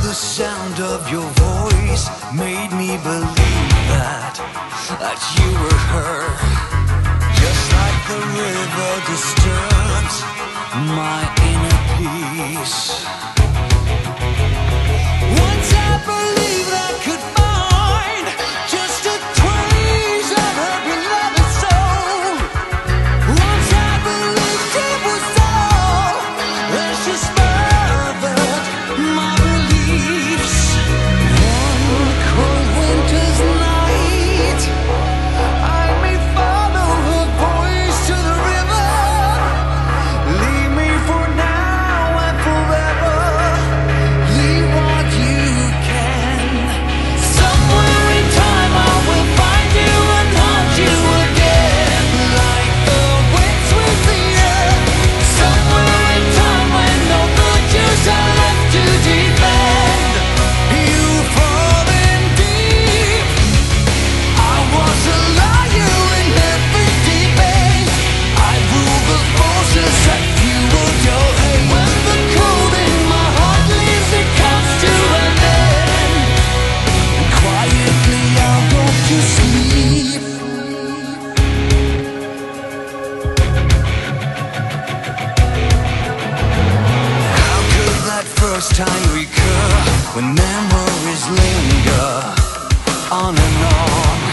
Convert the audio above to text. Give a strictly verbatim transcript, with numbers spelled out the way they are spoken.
the sound of your voice made me believe that, that you were her. Just like the river disturbs my inner peace. Once I believed I could find just a trace of her beloved soul. Once I believed it was all, then she smothered my beliefs. One cold winter's night, I may follow her voice to the river. Leave me for now and forever. Leave what you can. Somewhere in time I will find you and haunt you again, like the wind sweeps the air. Somewhere in time when no virtues are left to defend, you fall in deep. I was a liar in every debate. I rule the forces that fueled your hate. When the cold in my heart leaves, it comes to an end, and quietly I'll go to sleep. How could that first time recur when memories linger on and on?